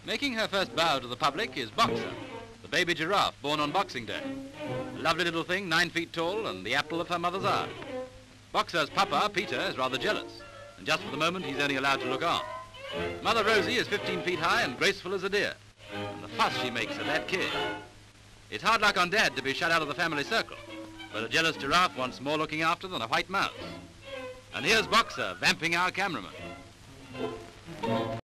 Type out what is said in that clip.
Making her first bow to the public is Boxer, the baby giraffe born on Boxing Day. A lovely little thing, 9 feet tall and the apple of her mother's eye. Boxer's papa, Peter, is rather jealous, and just for the moment he's only allowed to look on. Mother Rosie is 15 feet high and graceful as a deer, and the fuss she makes at that kid. It's hard luck on Dad to be shut out of the family circle, but a jealous giraffe wants more looking after than a white mouse. And here's Boxer vamping our cameraman.